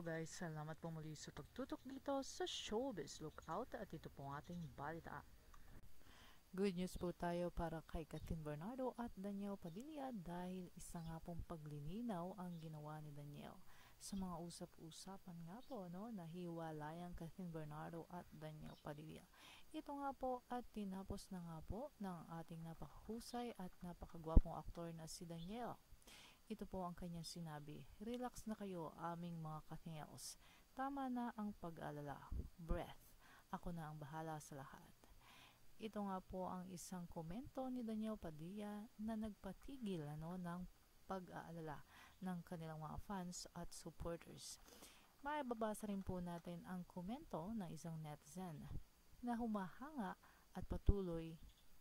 guys, salamat po muli sa pagtutok dito sa Showbiz Lookout at ito po ang ating balita. Good news po tayo para kay Kathryn Bernardo at Danielle Padilla dahil isa nga pong paglilinaw ang ginawa ni Danielle. Sa mga usap-usapan nga po nahiwalay ang Kathryn Bernardo at Danielle Padilla. Ito nga po at tinapos na nga po ng ating napakahusay at napakagwapong aktor na si Danielle. Ito po ang kanyang sinabi, "Relax na kayo aming mga Kathniels. Tama na ang pag-alala. Breath. Ako na ang bahala sa lahat." Ito nga po ang isang komento ni Danielle Padilla na nagpatigil ng pag-aalala ng kanilang mga fans at supporters. Maibabasa rin po natin ang komento ng isang netizen na humahanga at patuloy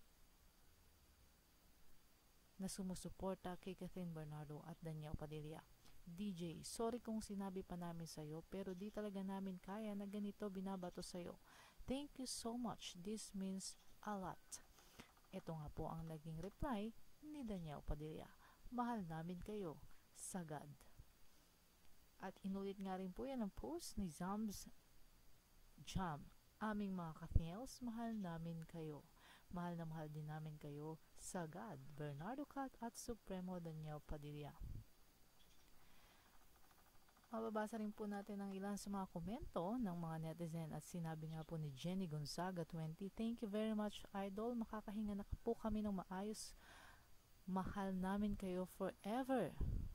na sumusuporta kay Kathryn Bernardo at Danielle Padilla. "DJ, sorry kung sinabi pa namin sa'yo pero di talaga namin kaya na ganito binabato sa'yo. Thank you so much. This means a lot." Ito nga po ang naging reply ni Danielle Padilla. "Mahal namin kayo. Sagad." At inulit nga rin po yan ang post ni Zams Jam. "Aming mga Kathniels, mahal namin kayo. Mahal na mahal din namin kayo. Sagad. Bernardo Cat at Supremo Danielle Padilla." Mababasa rin po natin ang ilan sa mga komento ng mga netizen at sinabi nga po ni Jenny Gonzaga 20, "Thank you very much, idol. Makakahinga na po kami ng maayos. Mahal namin kayo forever."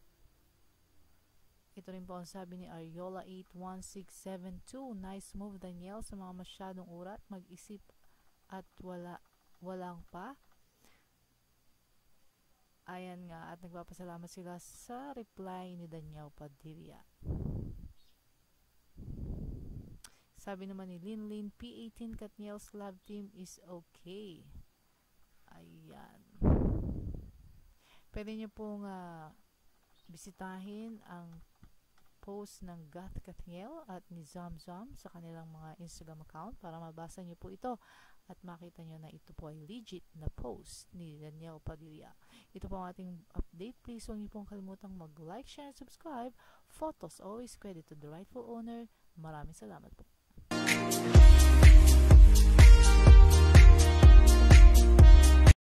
Ito rin po ang sabi ni Ariola 81672, "Nice move, Danielle. Sa mga masyadong urat, mag-isip at walang pa." Ayan nga, at nagpapasalamat sila sa reply ni Danielle Padilla. Sabi naman ni Linlin, "P18 Kathniels Love Team is okay." Ayan. Pwede nyo pong bisitahin ang post ng Gath Kathniel at ni Zamzam sa kanilang mga Instagram account para mabasa nyo po ito at makita nyo na ito po ay legit na post ni Danielle Padilla. Ito po ang ating update. Please huwag nyo pong kalimutang mag-like, share, and subscribe. Photos always credit to the rightful owner. Maraming salamat po.